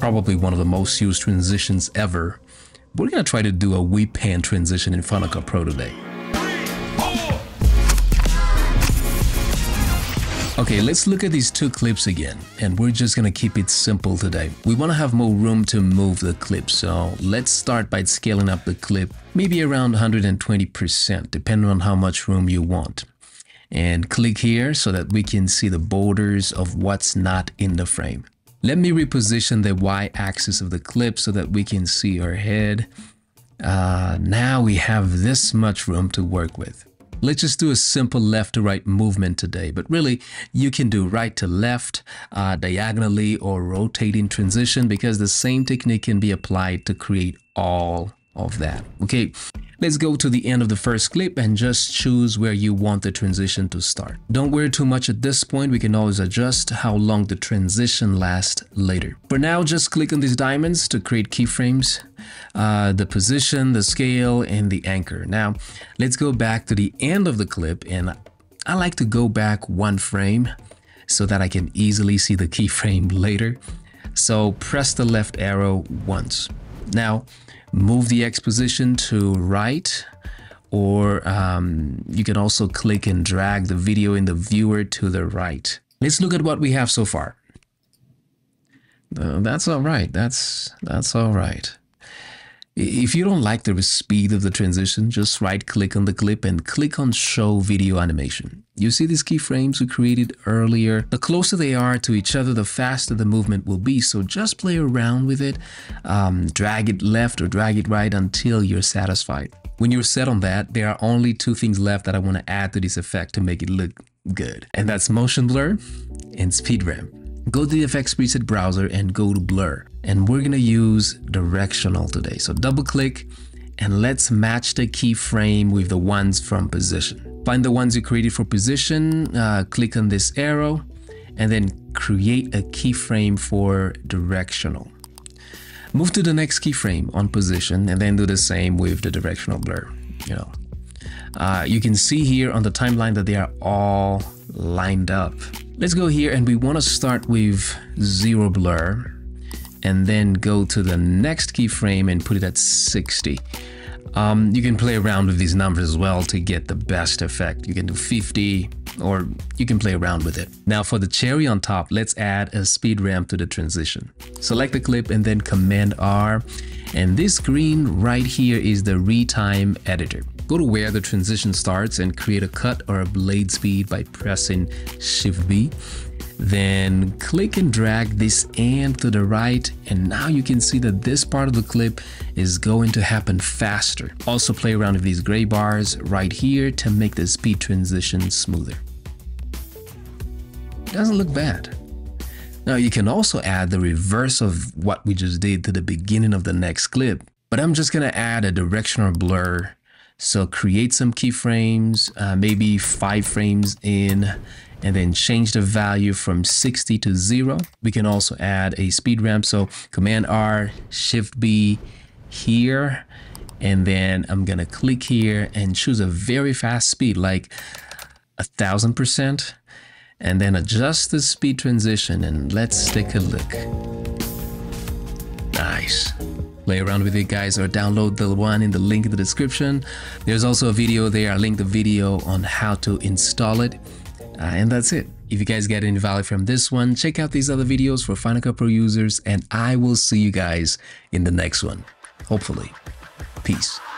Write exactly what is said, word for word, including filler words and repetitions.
probably one of the most used transitions ever. We're gonna try to do a whip hand transition in Final Cut Pro today. Okay, let's look at these two clips again, and we're just gonna keep it simple today. We wanna have more room to move the clip, so let's start by scaling up the clip, maybe around one hundred twenty percent, depending on how much room you want. And click here so that we can see the borders of what's not in the frame. Let me reposition the Y-axis of the clip so that we can see our head. Uh, now we have this much room to work with. Let's just do a simple left to right movement today, but really you can do right to left, uh, diagonally, or rotating transition, because the same technique can be applied to create all of that. Okay, let's go to the end of the first clip and just choose where you want the transition to start. Don't worry too much at this point. We can always adjust how long the transition lasts later. For now, just click on these diamonds to create keyframes, uh, the position, the scale, and the anchor. Now, let's go back to the end of the clip, and I like to go back one frame so that I can easily see the keyframe later. So press the left arrow once. Now, move the X position to right, or um, you can also click and drag the video in the viewer to the right. Let's look at what we have so far. Uh, that's all right. That's, that's all right. If you don't like the speed of the transition, just right click on the clip and click on Show Video Animation. You see these keyframes we created earlier? The closer they are to each other, the faster the movement will be. So just play around with it, um, drag it left or drag it right until you're satisfied. When you're set on that, there are only two things left that I want to add to this effect to make it look good. And that's motion blur and speed ramp. Go to the effects preset browser and go to blur. And we're gonna use directional today. So double click and let's match the keyframe with the ones from position. Find the ones you created for position, uh, click on this arrow, and then create a keyframe for directional. Move to the next keyframe on position and then do the same with the directional blur. You know, uh, you can see here on the timeline that they are all lined up. Let's go here and we want to start with zero blur and then go to the next keyframe and put it at sixty. Um, you can play around with these numbers as well to get the best effect. You can do fifty, or you can play around with it. Now for the cherry on top, let's add a speed ramp to the transition. Select the clip and then Command R, and this green right here is the retime editor. Go to where the transition starts and create a cut or a blade speed by pressing Shift B. Then click and drag this and to the right, and now you can see that this part of the clip is going to happen faster. Also play around with these gray bars right here to make the speed transition smoother. Doesn't look bad. Now you can also add the reverse of what we just did to the beginning of the next clip, but I'm just gonna add a directional blur. So create some keyframes, uh, maybe five frames in, and then change the value from sixty to zero. We can also add a speed ramp. So Command R, Shift B here, and then I'm gonna click here and choose a very fast speed, like a thousand percent, and then adjust the speed transition, and let's take a look. Nice. Play around with it, guys, or download the one in the link in the description. There's also a video there. I linked the video on how to install it. Uh, and that's it. If you guys get any value from this one, check out these other videos for Final Cut Pro users, and I will see you guys in the next one. Hopefully. Peace.